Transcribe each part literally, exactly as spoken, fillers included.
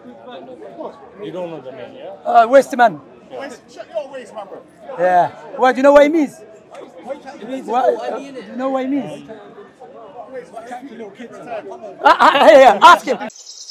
You don't know the name, yeah? Uh, waste man. Waste, shut your waste, man, bro. Yeah. What, do you know what it means? It means What, what? uh, do you know what it means? Waste, what happened to little kids? Uh, uh, hey, yeah, ask him.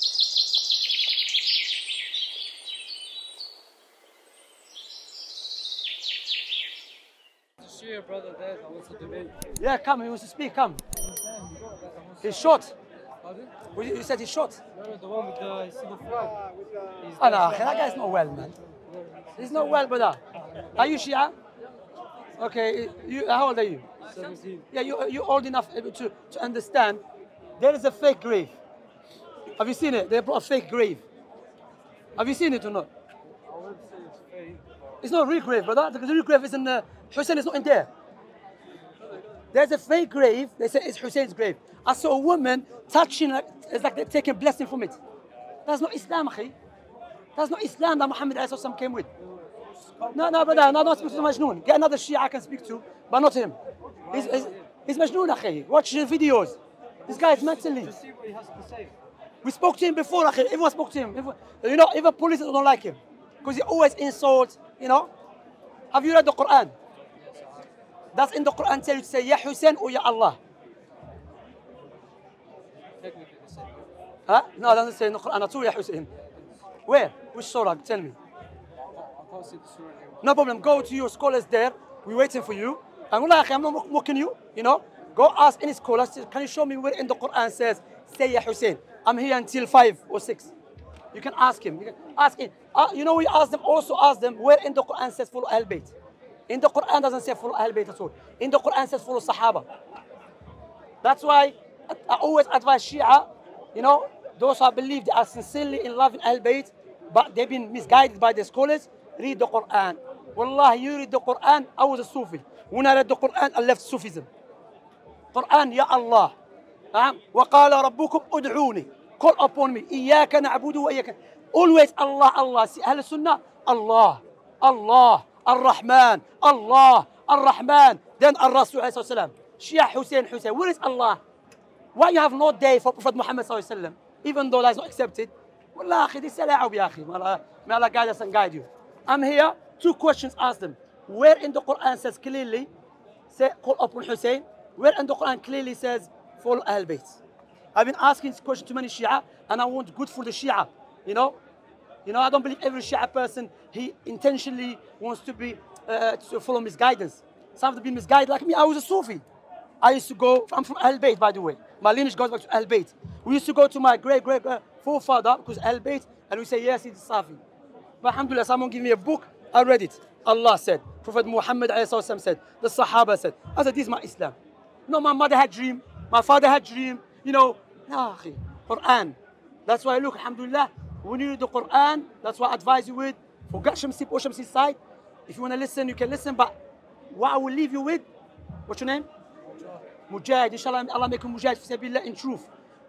See your brother there that wants to debate. Yeah, come. He wants to speak. Come. He's short. Pardon? You you said he's short. No, no, the one with the single flag. He's Oh, no, that guy's not well, man. He's not well, brother. Are you Shia? Okay. You, how old are you? seventeen. Yeah, you, you're old enough to, to understand there is a fake grave. Have you seen it? They brought a fake grave. Have you seen it or not? I wouldn't say it's fake. It's not a real grave, brother. The real grave is in uh, Hussein is not in there. There's a fake grave. They say it's Hussein's grave. I saw a woman touching like it's like they're taking blessing from it. That's not Islam, akhi. That's not Islam that Muhammad alayhi sallam came with. No, no, brother. No, don't speak to Majnoon. Get another Shia I can speak to, but not him. He's, he's, he's Majnoon, akhi. Watch the videos. This guy is mentally. Just see what he has to say. We spoke to him before, akhi. Everyone spoke to him. Everyone, you know, even police don't like him because he always insults. You know. Have you read the Quran? Does in the Quran tell you to say Ya Hussein or Ya Allah? Technically the same. Huh? No, it doesn't say in the Quran at all Ya Hussein. Where? Which surah? Tell me. I can't see the surah anymore. No problem. Go to your scholars there. We're waiting for you. And wallah, akhi, I'm not mocking you. You know. Go ask any scholar. Can you show me where in the Quran says say Ya Hussein? I'm here until five or six. You can ask him. You can ask him. Uh, you know, we ask them. Also ask them where in the Quran says follow Ahl Bayt. In the Quran doesn't say follow Ahl Bayt at all. In the Quran says follow Sahaba. That's why I, I always advise Shia, you know, those who believe they are sincerely in loving Ahl Bayt, but they've been misguided by the scholars, read the Quran. Wallah, you read the Quran, I was a Sufi. When I read the Quran, I left Sufism. Quran, Ya Allah. وَقَالَ رَبُّكُمْ أُدْعُونِي. Call upon me. إِيَّاكَ نَعْبُدُ وَإِيَّاكَ. Always Allah, Allah. See, Ahl Sunnah, Allah, Allah. Ar-Rahman, Allah, Ar-Rahman, then Ar-Rasul alayhi sallam. Shia Hussein, Hussein. Where is Allah? Why you have no day for Prophet Muhammad sallallahu alayhi wa sallam? Even though that is not accepted. Wallah, akhi, this is sala'ub, ya akhi. May Allah guide us and guide you. I'm here. Two questions ask them. Where in the Quran says clearly, say, call upon Hussein? Where in the Quran clearly says, follow Ahl Bayt? I've been asking this question to many Shia, and I want good for the Shia, you know? You know, I don't believe every Shia person, he intentionally wants to be, uh, to follow misguidance. Some have been misguided like me. I was a Sufi. I used to go, I'm from Ahl Bayt, by the way. My lineage goes back to Ahl Bayt. We used to go to my great, great uh, forefather, because Ahl Bayt, and we say, yes, he's Safi. But alhamdulillah, someone gave me a book, I read it. Allah said, Prophet Muhammad said, the Sahaba said. I said, this is my Islam. No, my mother had dream, my father had dream, you know. No, akhi, Quran. That's why, look, alhamdulillah, when you read the Quran, that's what I advise you with. Forget Shamsi or Shamsi's side. If you want to listen, you can listen. But what I will leave you with, what's your name? Mujahid. Inshallah, Allah make you Mujahid fi sabilillah in truth.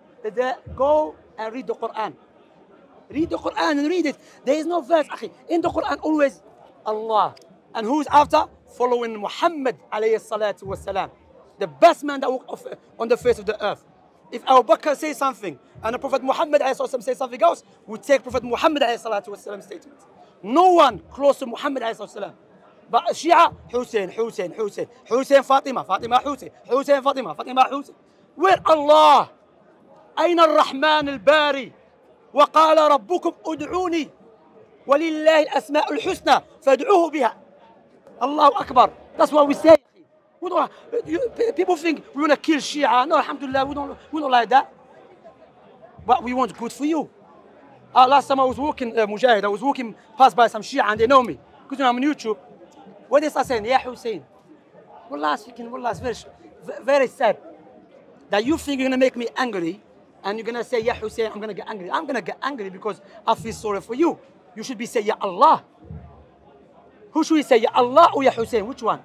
Go and read the Quran. Read the Quran and read it. There is no verse, akhi. In the Quran, always Allah. And who's after? Following Muhammad alayhi salatu wasalam. The best man that walked on the face of the earth. If Abu Bakr says something and the Prophet Muhammad says something else, we take Prophet Muhammad statement. No one close to Muhammad. But Shia, Hussein, Hussein, Hussein, Hussein, Fatima, Fatima, Hussein, Hussein, Fatima, Fatima, Hussein. Where Allah? أين الرحمن الباري وقال ربكم ادعوني ولله الأسماء الحسنى فادعوه بها. Allahu Akbar. That's what we say. We don't, you, people think we want to kill Shia. No, alhamdulillah, we don't, we don't like that. But we want good for you. Uh, last time I was walking, uh, Mujahid, I was walking past by some Shia and they know me. Because you know, I'm on YouTube. What is I saying? Ya Hussein. Wallah, speaking, wallah, it's very, very sad. That you think you're going to make me angry and you're going to say, Ya Hussein, I'm going to get angry. I'm going to get angry because I feel sorry for you. You should be saying, Ya Allah. Who should we say, Ya Allah or Ya Hussein? Which one?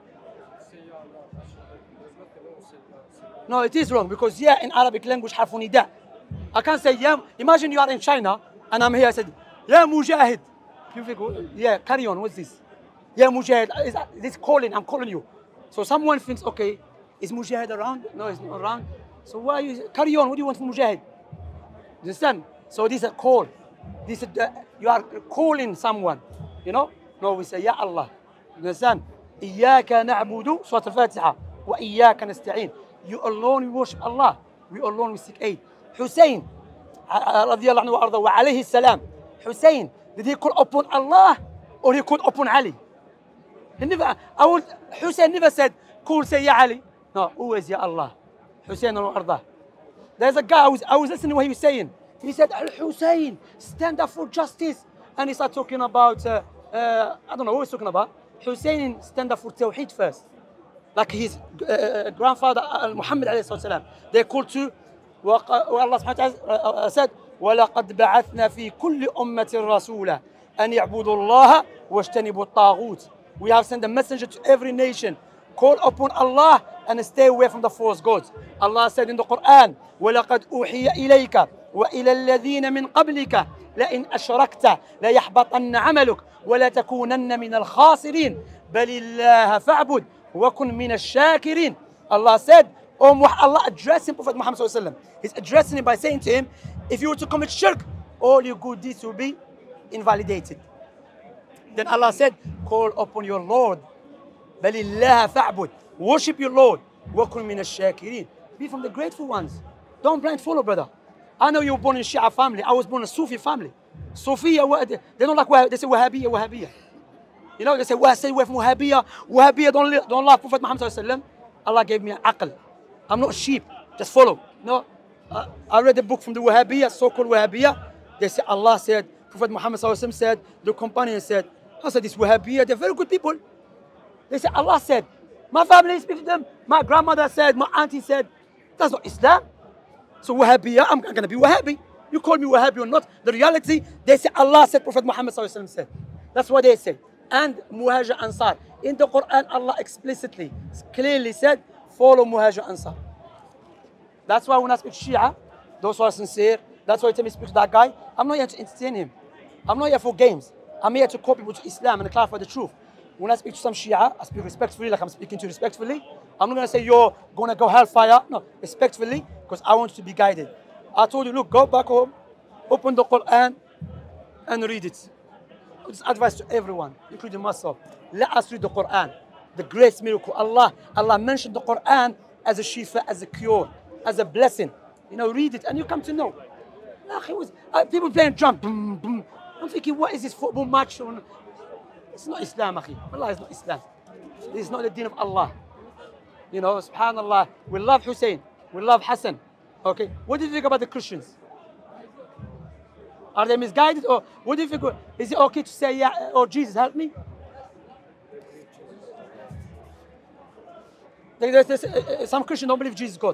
No, it is wrong because yeah, in Arabic language, حرف نداء. I can't say yeah. Imagine you are in China and I'm here. I said, yeah, Mujahid. You think, yeah, carry on. What's this? Yeah, Mujahid. Is this calling? I'm calling you. So someone thinks, okay, is Mujahid around? No, he's not around. So why you carry on? What do you want from Mujahid? You understand? So this is a call. This is the, you are calling someone, you know? No, we say, Ya Allah. You understand? إياك نعبد, Surah Al-Fatiha. وإياك نستعين. You alone we worship Allah. We alone we seek aid. Hussein, رضي الله عنه وأرضاه, وعليه السلام. Hussein, did he call upon Allah or he called upon Ali? He never, I would, Hussein never said, call say Ya Ali. No, always Ya Allah. Hussein وأرضاه. There's a guy, I was, I was listening to what he was saying. He said, Al-Hussein, stand up for justice. And he started talking about, uh, uh, I don't know what he's talking about. Hussein stand up for Tawheed first. Like his uh, grandfather, uh, Muhammad alayhi salam. They called to, Allah subhanahu wa ta'ala said, وَلَقَدْ بَعَثْنَا فِي كُلِّ أُمَّةٍ رَسُولًا أَنْ يَعْبُدُوا اللَّهَ وَاجْتَنِبُوا الطَّاغُوتِ. We have sent a messenger to every nation. Call upon Allah and stay away from the false gods. Allah said in the Quran, وَلَقَدْ أُوحِيَ إِلَيْكَ وإلى الذين من قبلك لئن أشركت ليحبطن عملك ولا تكونن من الخاسرين بل الله فاعبد وكن من الشاكرين. Allah said, oh, Allah addressing Prophet Muhammad sallallahu alaihi wasallam. He's addressing him by saying to him, if you were to commit shirk, all your good deeds will be invalidated. Then Allah said, call upon your Lord. بل الله فاعبد. Worship your Lord. وكن من الشاكرين. Be from the grateful ones. Don't blind follow, brother. I know you were born in Shia family. I was born in a Sufi family. Sufiya, they don't like, they say Wahhabiyya, Wahhabiyya. You know, they say, well, stay away from Wahhabiyya. Wahhabiyya don't, don't love Prophet Muhammad sallallahu alaihi wasallam. Allah gave me an aql. I'm not a sheep, just follow. No, uh, I read a book from the Wahhabiyya, so-called Wahhabiyya. They say, Allah said, Prophet Muhammad sallallahu alaihi wasallam said, the companion said, I said, this Wahhabiyya, they're very good people. They say, Allah said, my family speaks to them, my grandmother said, my auntie said, that's not Islam. So Wahhabiyya, I'm going to be Wahhabi. You call me Wahhabi or not. The reality, they say Allah said, Prophet Muhammad sallallahu alaihi wasallam said. That's what they say. And Muhajir Ansar. In the Quran, Allah explicitly, clearly said, follow Muhajir Ansar. That's why when I speak Shia, those who are sincere, that's why I tell me speak to that guy. I'm not here to entertain him. I'm not here for games. I'm here to call people to Islam and clarify the truth. When I speak to some Shia, I speak respectfully, like I'm speaking to you respectfully. I'm not going to say you're going to go hellfire. No, respectfully, because I want you to be guided. I told you, look, go back home, open the Quran, and read it. This advice to everyone, including myself. Let us read the Quran, the great miracle. Allah, Allah mentioned the Quran as a shifa, as a cure, as a blessing. You know, read it, and you come to know. Was, uh, people playing drum, boom, boom. I'm thinking, what is this football match? It's not Islam, akhi. Allah is not Islam. This is not the deen of Allah. You know, subhanallah, we love Hussein, we love Hassan. Okay, what do you think about the Christians? Are they misguided, or what do you think? Is it okay to say, yeah, or Jesus, help me? There's, there's, uh, some Christians don't believe Jesus is God.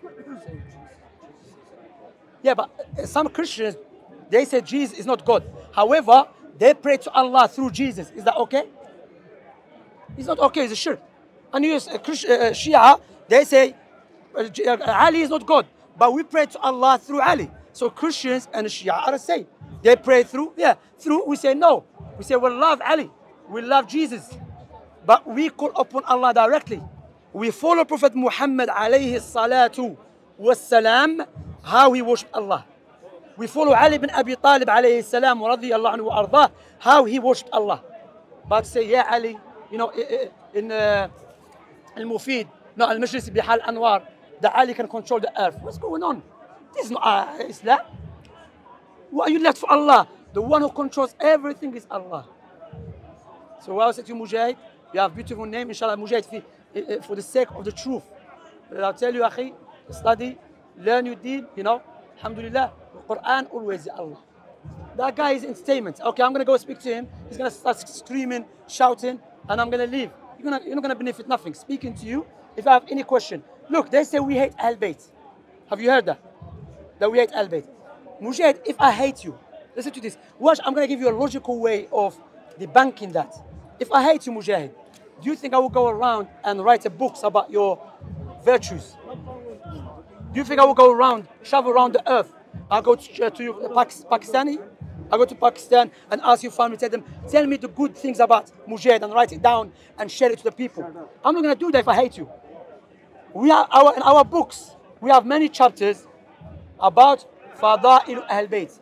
Yeah, but some Christians, they say Jesus is not God. However, they pray to Allah through Jesus. Is that okay? It's not okay, it's a shirk. And you, uh, Christ, uh, Shia, they say uh, Ali is not God, but we pray to Allah through Ali. So Christians and Shia are the same. They pray through, yeah, through, we say no. We say we love Ali, we love Jesus, but we call upon Allah directly. We follow Prophet Muhammad alayhi salatu wassalam, how he worshipped Allah. We follow Ali bin Abi Talib alayhi salam wa radiyallahu anhu wa ardah, how he worshipped Allah. But say, yeah, Ali, you know, in uh, Al-Mufid, no, Al-Majlis Bihal Anwar, that Ali can control the earth. What's going on? This is not uh, Islam. What are you left for Allah? The one who controls everything is Allah. So I will say to you, Mujahid, you have a beautiful name, inshallah, Mujahid, for the sake of the truth. I'll tell you, akhi, study, learn your deen, you know, alhamdulillah, the Quran always is Allah. That guy is entertainment. Okay, I'm going to go speak to him. He's going to start screaming, shouting, and I'm going to leave. You're, gonna, you're not going to benefit nothing. Speaking to you, if I have any question. Look, they say we hate Ahl Bayt. Have you heard that? That we hate Ahl Bayt. Mujahid, if I hate you, listen to this. Watch, I'm going to give you a logical way of debunking that. If I hate you, Mujahid, do you think I will go around and write a books about your virtues? Do you think I will go around, travel around the earth? I'll go to, uh, to Pakistani, I go to Pakistan and ask your family, tell them, tell me the good things about Mujahid and write it down and share it to the people. I'm not going to do that if I hate you. We are our, in our books, we have many chapters about Fada'il Ahl Bayt.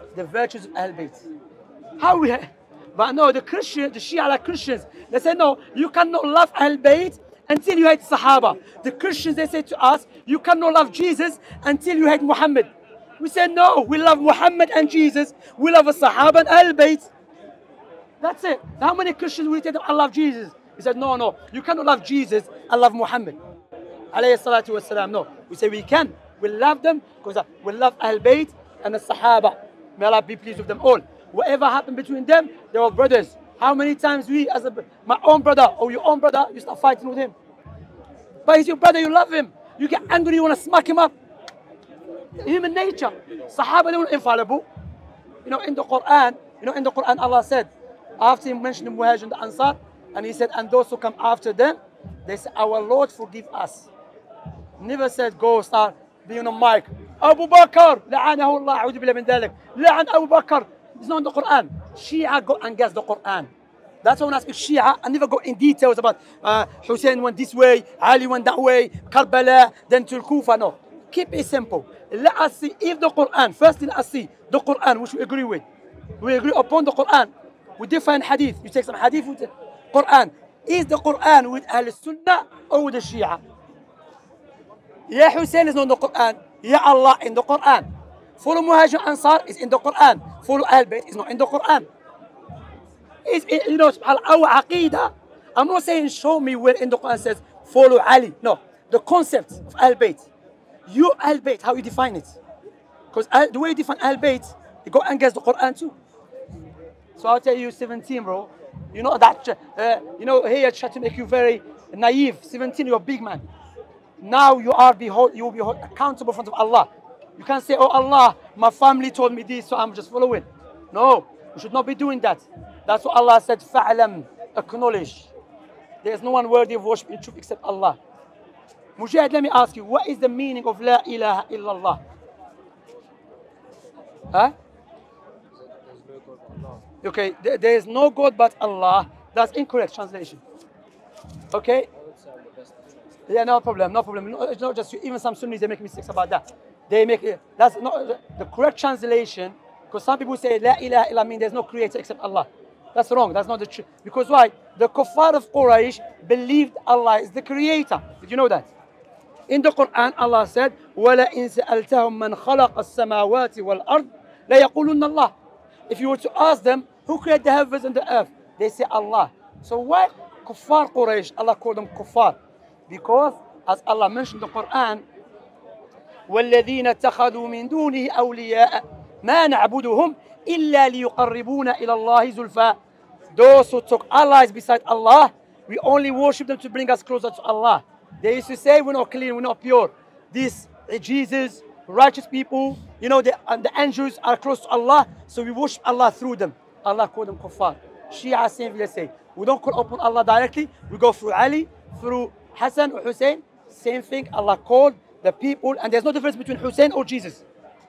the virtues of Ahl Bayt. How we, but no, the Christians, the Shia like Christians, they say no, you cannot love Ahl Bayt until you hate Sahaba. The Christians, they say to us, you cannot love Jesus until you hate Muhammad. We say no, we love Muhammad and Jesus, we love the Sahaba and Ahl Bayt. That's it. How many Christians will tell them I love Jesus? He said no, no, you cannot love Jesus and love Muhammad. Alayhi salatu wasalam. No, we say we can. We love them because we love Ahl Bayt and the Sahaba. May Allah be pleased with them all. Whatever happened between them, they were brothers. How many times we, as a, my own brother or your own brother, you start fighting with him? But he's your brother, you love him. You get angry, you want to smack him up. Human nature. Sahaba, they were infallible. You know, in the Quran, you know, in the Quran, Allah said, after he mentioned the Muhajir and the Ansar, and he said, and those who come after them, they said, our Lord forgive us. Never said, go start being on mic. Abu Bakr, la'anahu Allah, a'udhu billah min dhalik. La'an Abu Bakr. It's not in the Quran. Shia go and guess the Quran. That's why when I speak Shia, I never go in details about uh, Hussein went this way, Ali went that way, Karbala, then to Kufa. No. Keep it simple. Let us see if the Quran, firstly let us see the Quran, which we agree with. We agree upon the Quran. We define hadith. You take some hadith with the Quran. Is the Quran with Ahl Sunnah or with the Shia? Ya Hussein is not in the Quran. Ya Allah in the Quran. Follow Muhajir Ansar is in the Quran. Follow Ahl Bayt is not in the Quran. Is you know our aqidah. I'm not saying show me where in the Quran says follow Ali. No, the concept of Ahl Bayt. You Ahl Bayt, how you define it? Because the way you define Ahl Bayt, you go against the Quran too. So I'll tell you, seventeen, bro. You know that. Uh, you know here try to make you very naive. seventeen, you're a big man. Now you are behold, you will be accountable in front of Allah. You can't say, oh Allah, my family told me this, so I'm just following. No, you should not be doing that. That's what Allah said, fa'alam, acknowledge. There is no one worthy of worship in truth except Allah. Mujahid, let me ask you, what is the meaning of La ilaha illallah? Huh? Okay, there, there is no God but Allah. That's incorrect translation. Okay? Yeah, no problem, no problem. No, it's not just you. Even some Sunnis, they make mistakes about that. They make it, that's not the correct translation, because some people say La ilaha illallah means there's no creator except Allah. That's wrong, that's not the truth. Because why? The kuffar of Quraysh believed Allah is the creator. Did you know that? In the Quran, Allah said, وَلَئِن سَأَلْتَهُمْ مَنْ خَلَقَ السَّمَاوَاتِ وَالْأَرْضِ لَيَقُولُنَّ اللَّهِ. If you were to ask them, who created the heavens and the earth? They say Allah. So why kuffar Quraysh, Allah called them kuffar? Because as Allah mentioned in the Quran, وَالَّذِينَ اتَّخَذُوا مِن دُونِهِ أَوْلِيَاءَ مَا نَعْبُدُهُمْ إِلَّا لِيُقَرِّبُونَ إِلَى اللَّهِ زُلْفَى. Those who took allies beside Allah, we only worship them to bring us closer to Allah. They used to say, we're not clean, we're not pure. These uh, Jesus, righteous people, you know, the, uh, the angels are close to Allah, so we worship Allah through them. Allah called them kuffar. Shia, same thing, let's say. We don't call upon Allah directly, we go through Ali, through Hassan or Hussein. Same thing, Allah called the people, and there's no difference between Hussein or Jesus.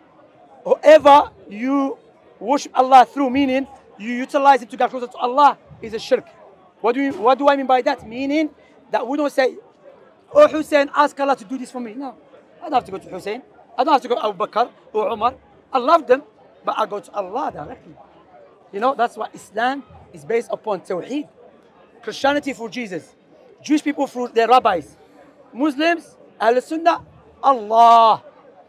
Whoever you worship Allah through, meaning you utilize it to get closer to Allah, is a shirk. What do, you, what do I mean by that? Meaning that we don't say, oh Hussein, ask Allah to do this for me. No, I don't have to go to Hussein. I don't have to go to Abu Bakr or Umar. I love them, but I go to Allah directly. You know, that's why Islam is based upon Tawheed. Christianity for Jesus. Jewish people for their rabbis. Muslims, Ahl Sunnah, Allah.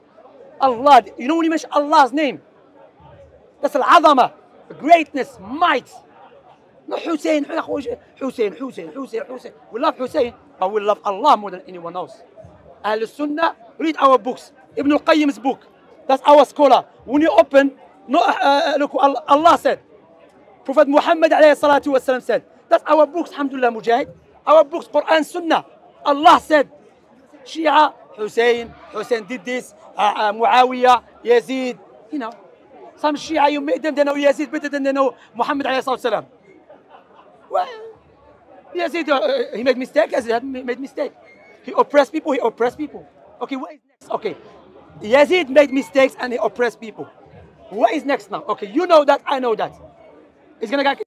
Allah. You know when you mention Allah's name, that's al-azama, greatness, might. No Hussein, Hussein, Hussein, Hussein, Hussein. We love Hussein, but we love Allah more than anyone else. Ahl Sunnah, read our books. Ibn al-Qayyim's book. That's our scholar. When you open, no, uh, look, Allah, Allah said. Prophet Muhammad alayhi salatu wasalam said. That's our books, alhamdulillah, Mujahid. Our books, Quran, Sunnah. Allah said. Shia, Hussein, Hussein did this, uh, uh, Muawiyah, Yazid. You know, some Shia, you made them, they know Yazid better than they know Muhammad alayhi salatu wasalam. Well, Yazid, uh, he made mistake, Yazid made mistake. He oppressed people, he oppressed people. Okay, what is next? Okay, Yazid made mistakes and he oppressed people. What is next now? Okay, you know that, I know that. It's gonna get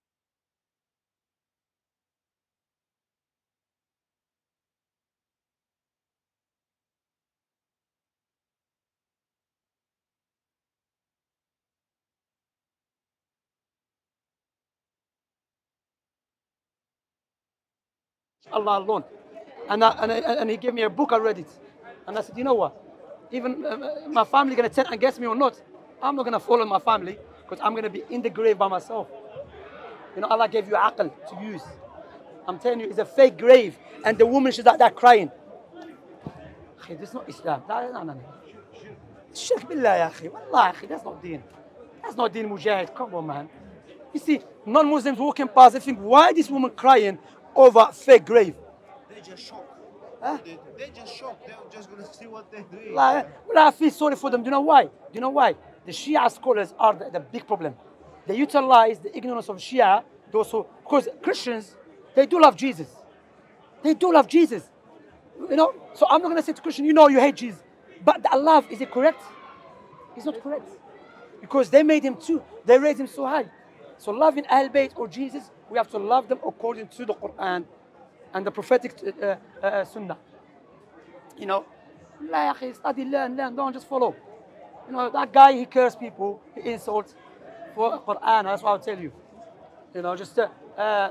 Allah alone. And, I, and, I, and he gave me a book, I read it. And I said, you know what? Even uh, my family going to turn against me or not, I'm not going to follow my family because I'm going to be in the grave by myself. You know, Allah gave you aql to use. I'm telling you, it's a fake grave. And the woman, she's like that crying. This is not Islam. No, no, no. Shirk billah, ya akhi. Wallah, akhi, that's not deen. That's not deen mujahid. Come on, man. You see, non-Muslims walking past, they think, why this woman crying over fake grave? They just shocked. Huh? They, they just shocked. They're just gonna see what they're doing. Like, well, I feel sorry for them. Do you know why? Do you know why? The Shia scholars are the, the big problem. They utilize the ignorance of Shia, those who, because Christians, they do love Jesus. They do love Jesus. You know? So I'm not going to say to Christian, you know you hate Jesus. But that love, is it correct? It's not correct. Because they made him too. They raised him so high. So loving Ahl Bayt or Jesus, we have to love them according to the Quran and the prophetic uh, uh, Sunnah. You know, لا يا أخي, study, learn, learn, don't just follow. You know, that guy, he cursed people, he insults for Quran, that's what I'll tell you. You know, just, uh, uh,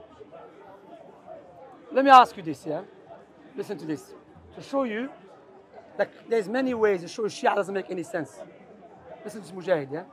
let me ask you this, yeah? Listen to this. To show you that there's many ways to show Shia doesn't make any sense. Listen to Mujahid, yeah?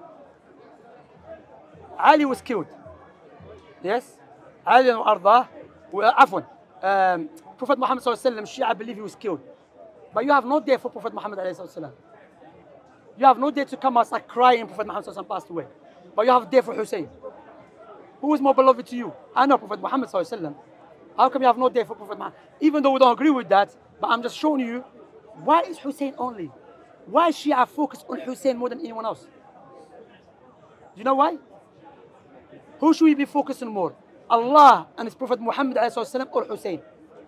Ali was killed. Yes? Ali and Ardah, Afwan. Um, Prophet Muhammad sallallahu alaihi wasallam, Shia believe he was killed. But you have no day for Prophet Muhammad alayhi wasallam. You have no day to come and start crying Prophet Muhammad sallallahu alaihi wasallam passed away. But you have a day for Hussein. Who is more beloved to you? I know Prophet Muhammad sallallahu alaihi wasallam. How come you have no day for Prophet Muhammad? Even though we don't agree with that, but I'm just showing you, why is Hussein only? Why is Shia focused on Hussein more than anyone else? Do you know why? Who should we be focusing more? Allah and His Prophet Muhammad alayhi wasallam or Hussein?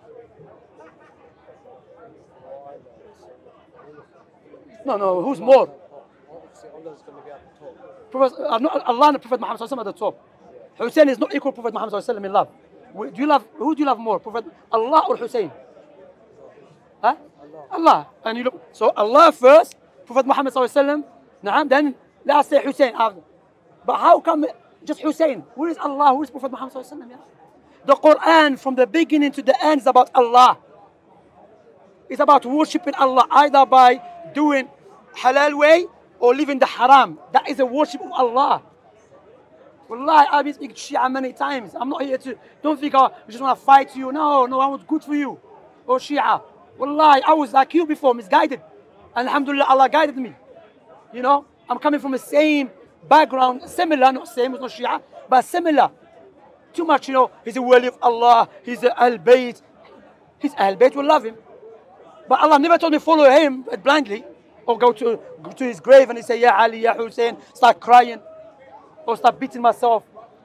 No, no, who's more? Allah's going to be at the top. Prophet, uh, not Allah and the Prophet Muhammad sallallahu alaihi wasallam at the top. Hussein is not equal to Prophet Muhammad sallallahu alaihi wasallam in love. Do you love, who do you love more, Prophet Allah or Hussein? Huh? Allah. Allah. And you look, so Allah first, Prophet Muhammad sallallahu alaihi wasallam, naam, then let's say Hussein after. But how come just Hussein? Where is Allah? Where is Prophet Muhammad sallallahu alaihi wasallam? Yeah? The Quran from the beginning to the end is about Allah. It's about worshipping Allah either by doing halal way or living the haram. That is a worship of Allah. Wallahi, I've been speaking to Shia many times. I'm not here to, don't think I just want to fight you. No, no, I want good for you. Oh Shia. Wallahi, I was like you before, misguided. And alhamdulillah, Allah guided me. You know, I'm coming from the same background, similar, not same, it's not Shia, but similar. Too much, you know, he's a wali of Allah, he's a Ahl Bayt. His Ahl Bayt will love him. But Allah never told me follow him blindly. Or go to, go to his grave and he say, Ya Ali, Ya Hussein, start crying. Or start beating myself.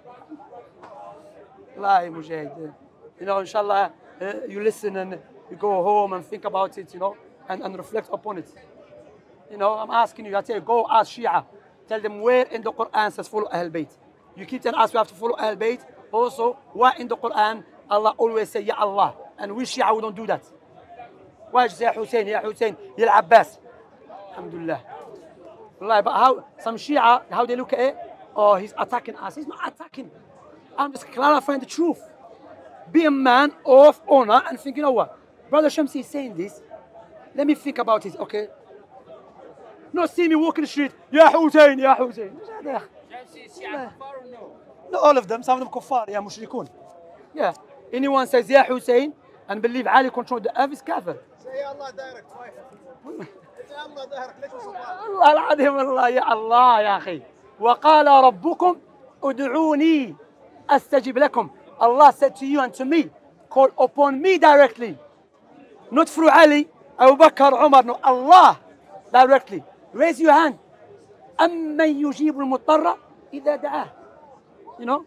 Lie, Mujahid. You know, inshallah, uh, you listen and you go home and think about it, you know, and, and reflect upon it. You know, I'm asking you, I tell you, go ask Shia. Tell them where in the Quran says follow Ahl Bayt. You keep telling us we have to follow Ahl Bayt. Also, why in the Quran Allah always say, Ya Allah. And we Shia, we don't do that. Why you say, Ya Hussein, Ya Hussein, Ya Abbas. Alhamdulillah. Wallahi, but how, some Shia, how they look at it, oh, he's attacking us. He's not attacking. I'm just clarifying the truth. Be a man of honor and think, you know what? Brother Shamsi is saying this. Let me think about it, okay? Not see me walking the street, Ya Hussein, Ya Hussein. Shamsi is Shia Kuffar or no? Not all of them, some of them kuffar, yeah, mushrikun. Yeah. Anyone says Ya Hussein and believe Ali controlled the earth is kafir. Say Allah direct, wife. Say Allah direct, ليش وصفات؟ الله العظيم الله يا الله يا أخي. وقال ربكم ادعوني أستجب لكم. Allah said to you and to me, call upon me directly. Not through Ali, Abu Bakr, Umar, no, Allah directly. Raise your hand. أمن يجيب المضطر إذا دعاه. You know?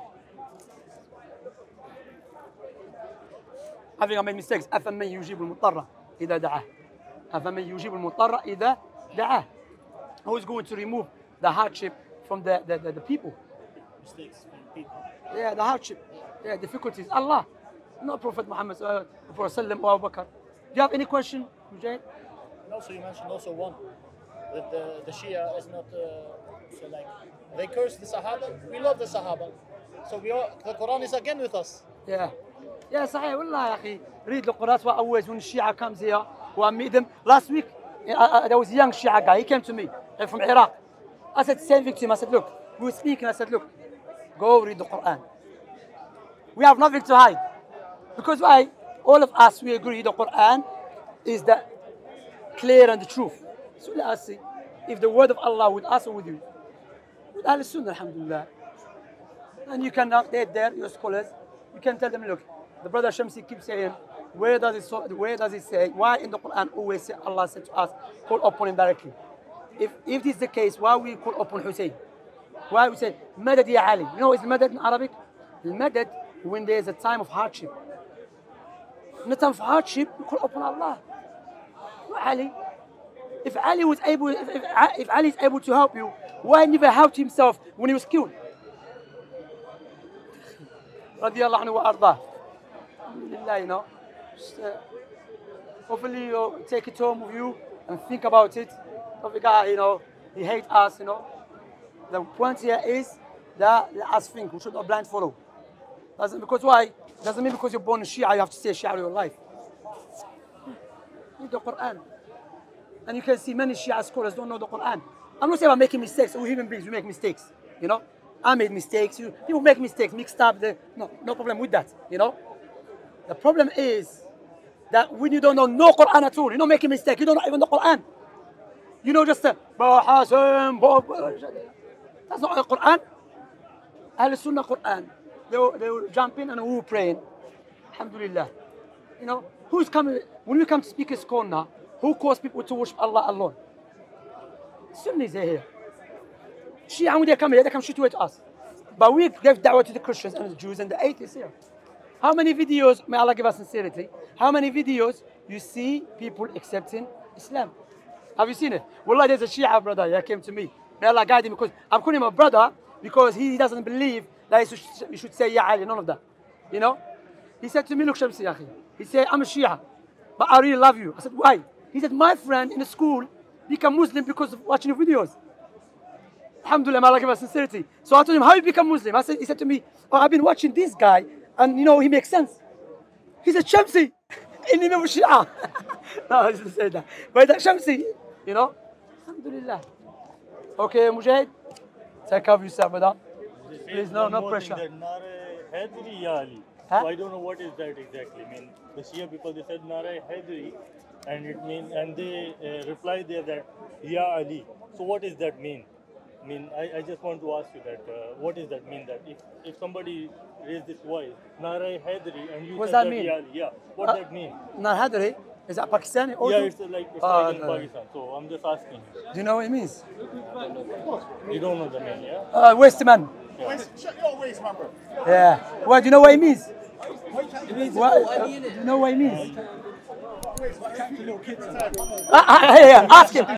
I think I made mistakes. أفمن يجيب المضطر إذا دعاه. أفمن يجيب المضطر إذا دعاه. Who is going to remove the hardship from the, the, the, the people? Mistakes from people. Yeah, the hardship. Yeah, difficulties. Allah. Not Prophet Muhammad uh, Prophet or Abu Bakr. Do you have any question, Mujahid? And also you mentioned also one, that the, the Shia is not, uh, so like, they curse the Sahaba, we love the Sahaba. So we are, the Quran is again with us. Yeah. Yeah, صحيح والله يا أخي. Read the Quran. What always when Shia comes here, I meet them. Last week, uh, uh, there was a young Shia guy. He came to me uh, from Iraq. I said, same thing to him. I said, look, we were speaking. I said, look, go read the Quran. We have nothing to hide. Because why? All of us, we agree the Quran is the clear and the truth. So let us see if the word of Allah with us or with you. With Ahl Sunnah, alhamdulillah. And you can update there, your scholars. You can tell them, look, the brother Shamsi keeps saying, where does it, so, where does it say, why in the Quran always say Allah said to us, call upon him directly? If, if this is the case, why we call upon Hussein? Why we say, Madad ya Ali? You know what is Madad in Arabic? Madad, when there is a time of hardship. In the time of hardship, we call upon Allah. Not Ali. If Ali was able, if, if, if Ali is able to help you, why never helped himself when he was killed? Radiallahu anhu wa ardah. Alhamdulillah, you know. Just, uh, hopefully you take it home with you and think about it. Of the guy, you know, he hates us, you know. The point here is that let us think, we should not blind follow. Doesn't, because why? Doesn't mean because you're born in Shia, you have to stay Shia all your life. Read the Quran. And you can see many Shia scholars don't know the Quran. I'm not saying I'm making mistakes. We're human beings, we make mistakes, you know. I made mistakes, you, people make mistakes, mixed up, the, no, no problem with that, you know. The problem is that when you don't know no Quran at all, you're not making mistakes, you don't know even the Quran. You know just, uh, that's not the Quran. Ahl Sunnah Quran. They will, they will jump in and we will praying. Alhamdulillah. You know, who's coming, when we come to Speaker's Corner, who calls people to worship Allah alone? Sunnis are here. Shia, when they come here, they come shoot away to us. But we give da'wah to the Christians and the Jews and the atheists here. How many videos, may Allah give us sincerity, how many videos you see people accepting Islam? Have you seen it? Wallah, there's a Shia brother that came to me. May Allah guide him because I'm calling him a brother because he doesn't believe that you should, you should say Ya Ali, none of that. You know? He said to me, look, Shamsi, Akhi. He said, I'm a Shia, but I really love you. I said, why? He said, my friend in the school became Muslim because of watching your videos. Alhamdulillah, may Allah give us sincerity. So I told him, how you become Muslim? I said, he said to me, oh, I've been watching this guy, and you know, he makes sense. He said, Shamsi, inni me Shia. No, I didn't say that. But that Shamsi, you know, Alhamdulillah. Okay, Mujahid, take care of yourself, brother. Please, no, no pressure. Huh? So I don't know what is that exactly. I mean, the Shia people, they said Nara Haidari, and it mean, and they uh, replied there that Ya Ali. So what does that mean? I mean, I, I just want to ask you that, uh, what does that mean? That if, if somebody raised this voice, Nara Haidari, and you what said does that mean? Ya Ali, yeah, what uh, does that mean? Nara Haidari? Is that Pakistani? Yeah, it's like, it's uh, like in Pakistan. So I'm just asking. Do you know what it means? You don't know the name, yeah? Uh, waste man. Yeah. Shut your waist, man, bro. Yeah. Well, do you know what it means? It means what, uh, do you know what it means? Uh, uh, yeah, yeah, ask him.